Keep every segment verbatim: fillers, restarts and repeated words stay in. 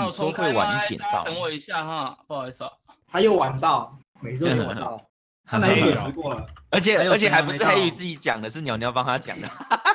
你说会晚一点到。 等我一下哈，不好意思啊。 他又晚到，每周都晚到，他来准时过了。 而且而且还不是黑鱼自己讲的，是鸟鸟帮他讲的。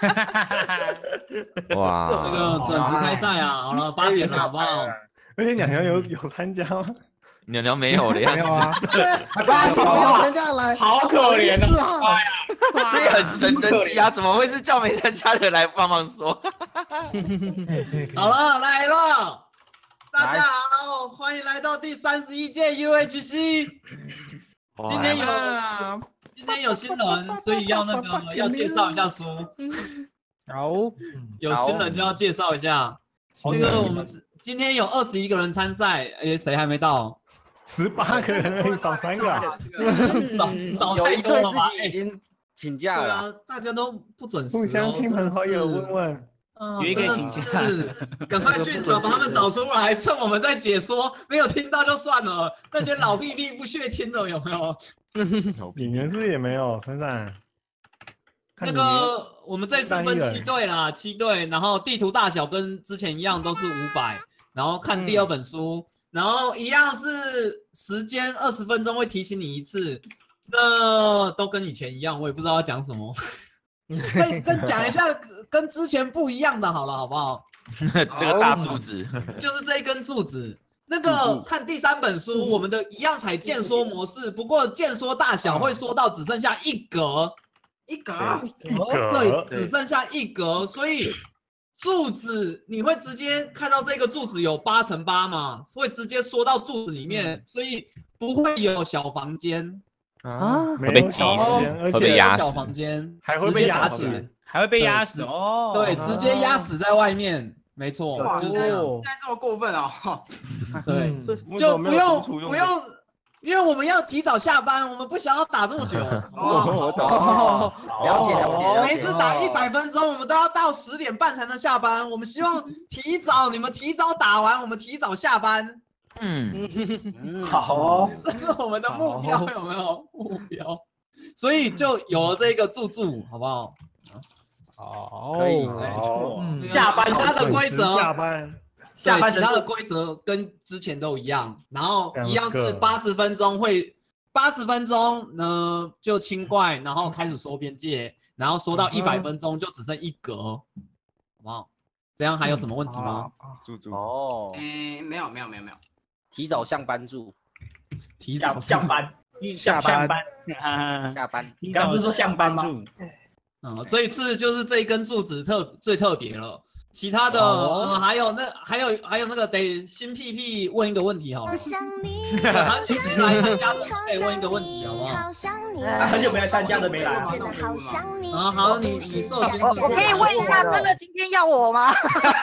哇， 这个准时开赛啊！好了，八点了，好不好？ 而且鸟鸟有有参加吗？ 鸟鸟没有的样子。 没有啊，他怎么没参加来？ 好可怜啊！ 所以很很神奇啊，怎么会是叫没参加的来帮忙说？ 好了，来了，大家好，欢迎来到第三十一届 U H C。今天有今天有新人，所以要那个要介绍一下书。 好， 有新人就要介绍一下。那个我们今天有二十一个人参赛，哎，谁还没到？ 十八个人而已，少三个， 少有一对太多了吧？ 已经请假了， 对啊，大家都不准时， 互相亲朋好友问问。 有一个请假， 赶快去找，把他们找出来，趁我们在解说，没有听到就算了。那些老屁屁不屑听的有没有？ 演员是也没有，珊珊。 那个我们这次分七队啦，七队，然后地图大小跟之前一样都是五百，然后看第二本书。然后一样是时间二十分钟会提醒你一次，那都跟以前一样，我也不知道要讲什么。跟跟讲一下跟之前不一样的好了，好不好？ 这个大柱子就是这一根柱子。那个看第三本书，我们的一样采渐缩模式，不过渐缩大小会缩到只剩下一格， 一格一格， 对，只剩下一格，所以。柱子你会直接看到这个柱子有八乘八嘛，会直接缩到柱子里面，所以不会有小房间啊， 会被挤死， 而且有小房间还会被压死， 还会被压死哦。 对，直接压死在外面，没错，就是这样。 现在这么过分啊？ 对，就不用不用。因为我们要提早下班，我们不想要打这么久。 哦，我懂，了解了解。 每次打一百分钟，我们都要到十点半才能下班。我们希望提早，你们提早打完，我们提早下班。 嗯，好哦， 这是我们的目标，有没有目标？所以就有了这个助助，好不好？ 好，可以，没错。 下班它的规则， 下班。 下班其他的规则跟之前都一样，然后一样是八十分钟会八十分钟呢就清怪，然后开始缩边界，然后缩到一百分钟就只剩一格，好不好？这样还有什么问题吗？ 助助哦， 诶，没有没有没有没有， 提早上班助， 提早上班， 下班下班， 你刚不是说上班吗？ 嗯，这一次就是这一根柱子特最特别了。其他的、哦嗯、还有那还有还有那个得新屁屁问一个问题好了，很久没来参加的可以问一个问题好不好？ 很久没来参加的没来啊。 啊好，你你寿星， 我可以问一下，真的今天要我吗？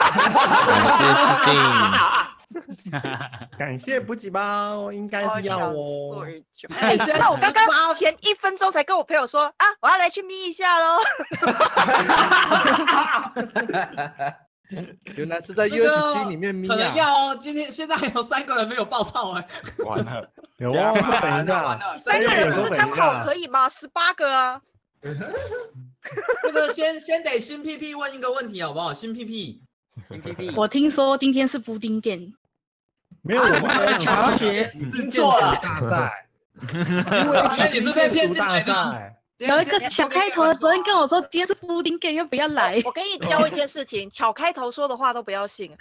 感谢补给包，应该是要我。 哎，那我刚刚前一分钟才跟我朋友说啊，我要来去眯一下喽。 原来是在 U H C 里面眯啊！ 可能要哦，今天现在有三个人没有报到哎。 完了，有啊，等一下， 三个人不是刚好可以吗？十八个啊。 那个先先得新屁屁问一个问题好不好？新屁屁。 我听说今天是布丁店， 没有，我是乔学， 听错了大赛， 因为你是被骗进来的。 有一个小开头，昨天跟我说今天是布丁店，要不要来？ 我跟你教一件事情，巧开头说的话都不要信。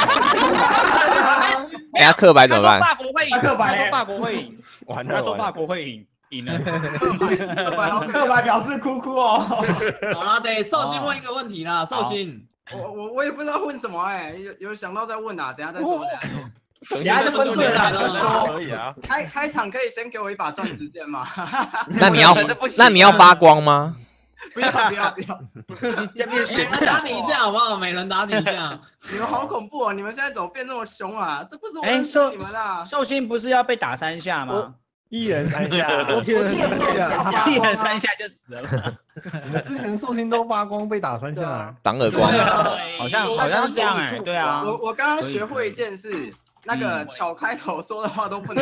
哎呀，刻白怎么办？ 法国会赢， 刻白， 他说法国会赢， 完了， 他说法国会赢。赢了， 刻白，刻白表示哭哭哦。 好啦，得寿星问一个问题啦，寿星。 我我我也不知道问什么哎，有有想到再问啊，等下再说。 等下就分队了， 可以啊。 开开场可以先给我一把钻石剑吗？ 那你要那你要发光吗？ 不要不要不要， 先别选打你一下好不好？每人打你一下。 你们好恐怖哦！你们现在怎么变这么凶啊？这不是我认识你们啊！ 寿星不是要被打三下吗？ 一人三下， 一人三下，一人三下就死了。 我们之前寿星都发光被打三下， 挡耳光， 好像好像是这样哎，对啊。 我我刚刚学会一件事，那个巧开头说的话都不能。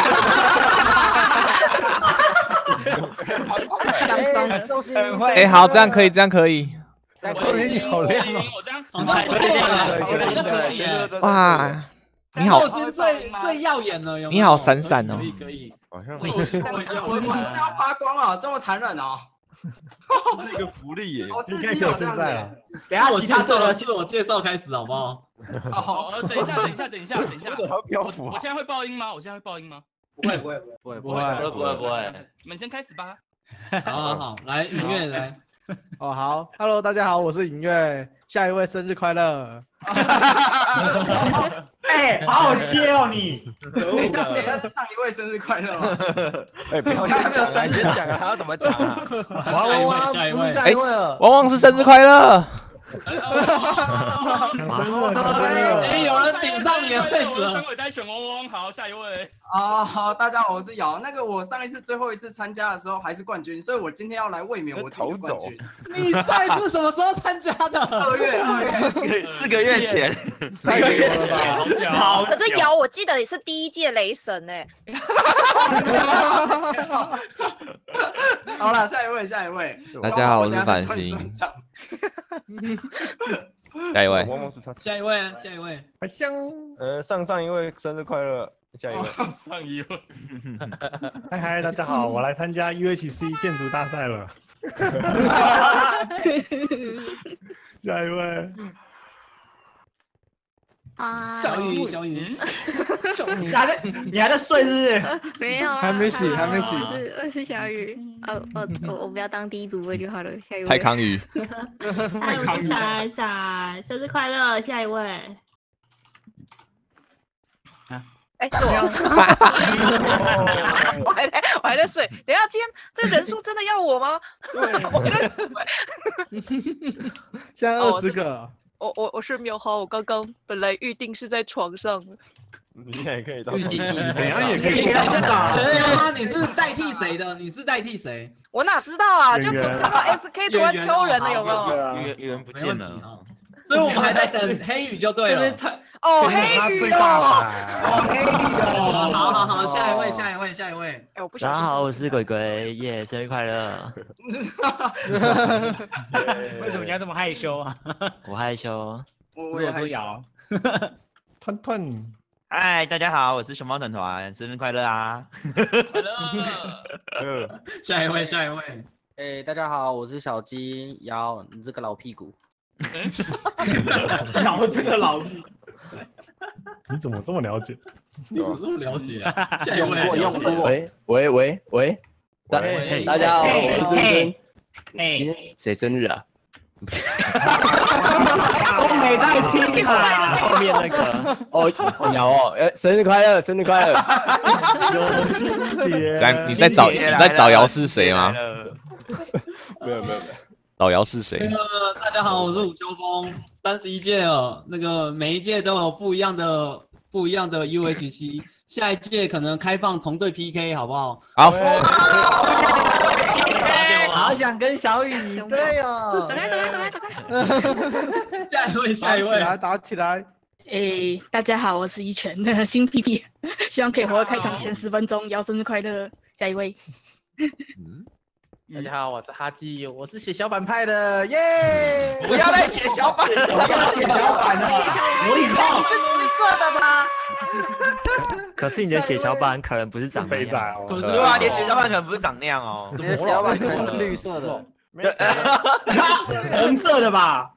哎，好，这样可以，这样可以。 哎，你好亮哦！ 我这样好像可以， 哇！ 你好寿星最最耀眼了，有没有？ 你好闪闪哦可以可以， 好像寿星最耀我我眼。 是要发光了，这么残忍哦！ 是一个福利耶。 好刺应该可以激哦，这样子。 现在了。 等下我介绍了，自我介绍开始好不好？ 好， 哦，等一下，等一下，等一下，等一下， 为什么要漂浮啊？ 我我现在会爆音吗？我现在会爆音吗？ 不会不会不会， 不会不会不会不会， 你们先开始吧。 好好好，来允月来。 哦好，Hello， 大家好，我是尹月，下一位生日快乐。 哎，好好接哦你。 等一下等一下，上一位生日快乐吗？ 哎，不要先讲啊，先讲啊，还要怎么讲啊？ 娃娃娃， 下一位不是下一位了。 汪汪是生日快乐！ 抢生日，抢生日！ 哎，有人顶上你的位置了。 三尾单选汪汪，好，下一位。 啊好，大家好，我是瑶。那个我上一次最后一次参加的时候还是冠军，所以我今天要来卫冕我自己的冠军。 你上一次什么时候参加的？ 二月二月。 四个月前， 太久了吧？ 好可是瑶，我记得也是第一届雷神哎。 好了，下一位，下一位。 大家好，我是繁星。下一位， 汪汪是他。 下一位，下一位。 还香。 呃，上上一位生日快乐，下一位。 上一位。 嗨嗨，大家好，我来参加 U H C 建筑大赛了。下一位。 啊， 小雨，小雨， 你还在你还在睡是不是？ 没有啊， 还没洗还没洗我是我是小雨，哦哦我我不要当第一主播就好了，下一位。 太康宇。 嗨，我是闪闪，生日快乐！下一位。 哎，是我，我还在我还在睡。等一下，今天这人数真的要我吗？我还在睡。 现在二十个。 我我我是猕猴，我刚刚本来预定是在床上的。 你现在也可以到。 怎样也可以。 等一下，你是代替谁的？你是代替谁？ 我哪知道啊？就只看到 S K 突然敲人了，有没有？ 语言不见了。 所以我们还在等黑羽就对了。 哦，黑羽哦， 哦，黑羽哦，好好好，下一位，下一位，下一位。 哎，我不想。 大家好，我是鬼鬼，耶，生日快乐！ 为什么你要这么害羞啊？ 我害羞。 我我也说摇。 团团。 嗨，大家好，我是熊猫团团，生日快乐啊！ 快乐。 下一位，下一位。 哎，大家好，我是小鸡瑶，你这个老屁股。 然后这个老屁，你怎么这么了解？ 你怎么这么了解啊？下一位， 用过。 喂喂喂喂，大大家好，我是君君。 哎， 今天谁生日啊？ 我没在听啊。 后面那个哦，瑶哦，呃，生日快乐，生日快乐。 有姐， 来，你在找你在找瑶是谁吗？ 没有没有没有。 老姚是谁？ 那个大家好，我是武秋风，三十一届了，那个每一届都有不一样的不一样的 U H C， 下一届可能开放同队 P K， 好不好？ 好。 好想跟小雨一队哦！ 走开走开走开走开！ 下一位，下一位， 来打起来！ 哎，大家好，我是一拳的新屁屁，希望可以活到开场前十分钟，姚生日快乐！下一位。 大家好，我是哈基，我是写小板派的，耶！ 不要再写小板了， 不要写小板了， 我以后是紫色的吗？ 可是你的血小板可能不是长那样。 可是对啊，你的血小板可能不是长那样哦。 你的血小板可能是绿色的， 红色的吧？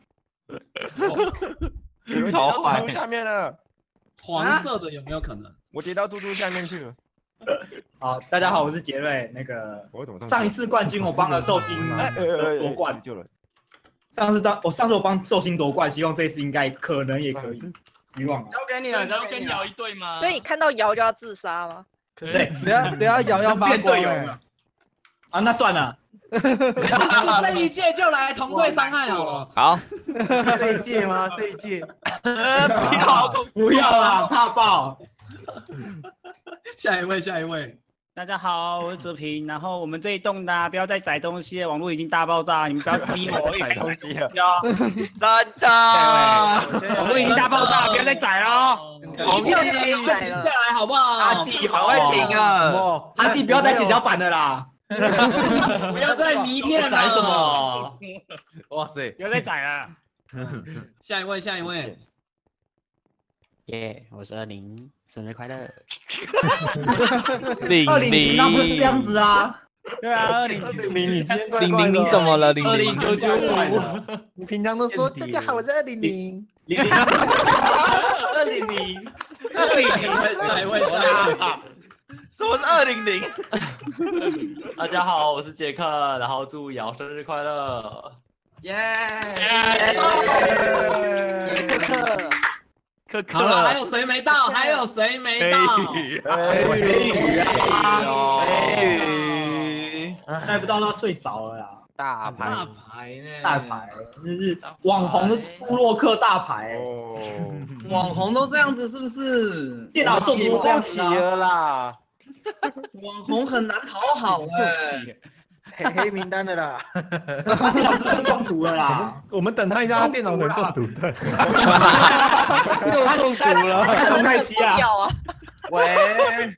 超坏，下面了。 黄色的有没有可能？ 我跌到嘟嘟下面去了。 好，大家好，我是杰瑞。那个上一次冠军我帮了寿星夺冠，上次当我上次我帮寿星夺冠，希望这次应该可能也可以。希望交给你了，交给跟瑶一队吗？ 所以你看到瑶就要自杀吗？ 对，等下等下瑶要发光了。 啊，那算了。 这一届就来同队伤害好了。 好。 这一届吗？这一届？ 不要不要啦，怕爆。 下一位，下一位。 大家好，我是哲平。然后我们这一栋的、啊、不要再载东西了，网络已经大爆炸，你们不要逼我载东西了。 真的， 网络已经大爆炸，不要再载了。 你不要停下来好不好？ 阿纪，好会停啊！ 阿纪，不要再写小板了啦。 不要再迷骗了。 载什么？ 哇塞， 不要再载了。 下一位，下一位。 耶，我是二零，生日快乐。 零零， 那不是这样子啊？ 对啊，二零零零，你今天怪零怪的哦零你怎么了？零二零零九九五， 你平常都说大家好，我是二零零。 二零零， 二零零会帅会帅。 什么是二零零？ 大家好，我是杰克，然后祝瑶生日快乐。 耶！ 克克， 可可好了，还有谁没到？还有谁没到？ 黑雨啊！ 黑雨， 带不到他睡着了啦。 大牌， 大牌呢？ 大牌，这是网红的布洛克大牌。 哦， 网红都这样子，是不是？ 电脑中毒这样起子啊！ 了啦， 网红很难讨好哎。 黑黑名单的啦。 电脑真的中毒了啦！ 我们等他一下，他电脑可能中毒的。 又中毒了， 他重开机啊！ 喂。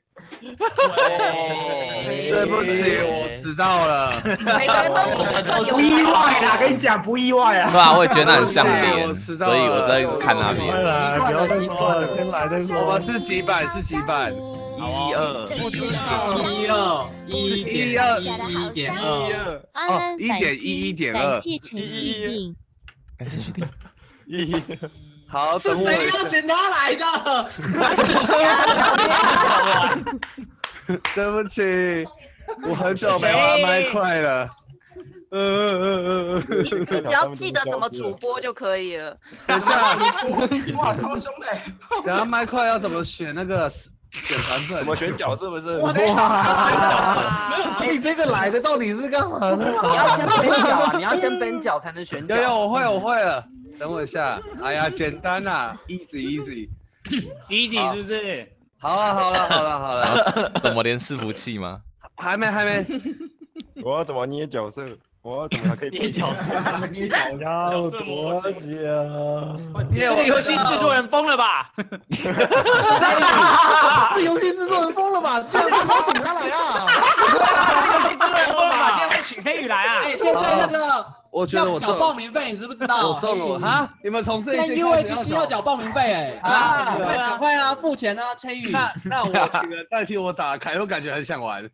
对不起，我迟到了。 每个人都不意外啦，跟你讲不意外啊。 对啊，我也觉得那很像脸， 我迟到所以了我在看那边。 快来，不要再说了，先来再说。 我们是几版？是几版？一二， 一二一一二一点二哦，一点一一点二， 感谢陈续订， 感谢续订。 一， 好， 是谁邀请他来的？ 对不起，我很久没玩麦块了。呃呃呃呃， 你你只要记得怎么主播就可以了。 等一下， 哇，超凶的！ 等下麦块要怎么选那个选团粉？ 怎么选角是不是？ 哇！你这个来的到底是干嘛的？ 你要先边角啊，你要先边角才能选角。 有有，我会我会了，等我一下。哎呀，简单啦 ，easy easy easy 是不是？ 好了好了好了好了， 怎么连伺服器吗？ 还没还没。 我要怎么捏角色？我要怎么还可以捏角色？ 捏角要多久？ 这个游戏制作人疯了吧？ 这游戏制作人疯了吧？居然不邀请他来啊！ 游戏制作人疯了吧？竟然会请黑羽来啊？ 哎，现在那个我觉得我缴报名费，你知不知道？ 我中了哈！你们从这现在 U H C 要缴报名费哎！ 啊， 快赶快啊，付钱啊，千羽。 那那我请人代替我打凯，我感觉很想玩。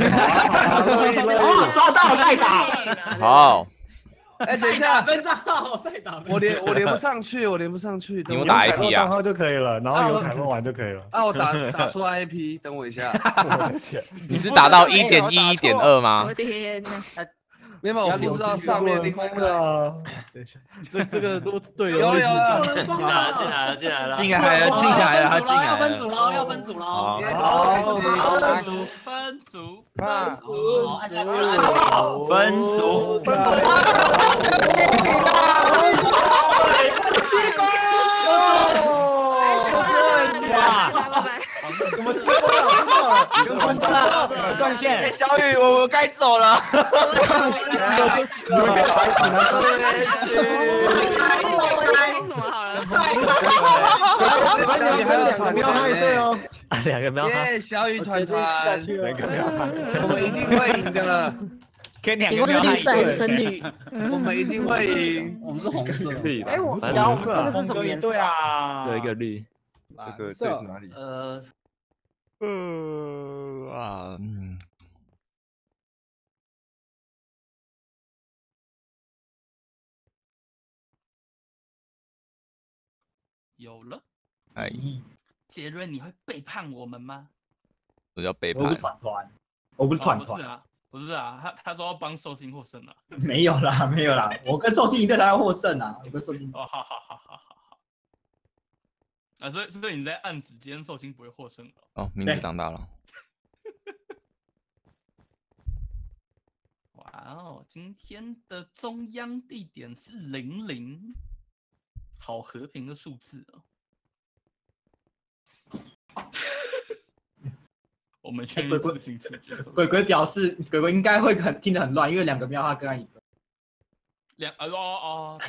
哦，抓到代打。 好， 哎，等一下， 分账号再打。 我连我连不上去，我连不上去。 你们打 I P 啊？ 账号就可以了，然后有凯问完就可以了。 啊，我打打出 I P， 等我一下。 我的天， 你是打到一点一、一点二吗我？的天哪！ 没有，我不知道上面另外一个。 等一下，这这个都对有有有， 进来了进来了进来了进来了进来了，他进来了。 要分组喽，要分组喽。 好， 分组分组分组分组。 西瓜！ 我们西瓜了，跟关了，断线。 小雨，我我该走了。 什么好了？ 你还有两个喵嗨对哦， 两个喵耶，小雨团团， 两个喵嗨， 我们一定会赢的。 跟两你问是绿色还是深绿？ 我们一定会赢。 我们是红色。 哎，我蓝聊色这个是什么颜色？ 对啊， 这一个绿，这个这是哪里？ 呃， 呃啊，嗯， 有了。 哎， 杰瑞，你会背叛我们吗？ 我叫背我不是叛。 团团，我不是团团， 不是啊，不是啊，他他说要帮寿星获胜了。 没有啦，没有啦，我跟寿星一队才要获胜啊，我跟寿星。 哦，好好好好好好。啊，所以所以你在暗指今天寿星不会获胜的。 哦，名字长大了。 哇哦，今天的中央地点是零零，好和平的数字哦。我们愿意自行解决。 鬼鬼表示，鬼鬼应该会很听得很乱，因为两个喵他跟他一个。 两哦哦，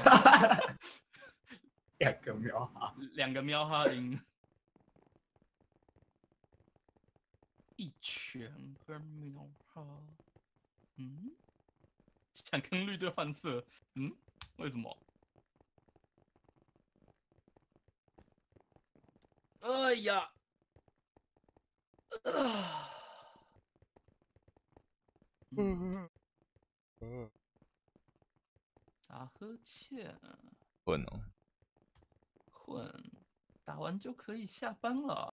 两个喵哈， 两个喵哈赢，一拳跟喵哈，嗯，想跟绿队换色，嗯，为什么？ 哎呀，啊， 嗯嗯， 打呵欠， 困哦， 困，打完就可以下班了。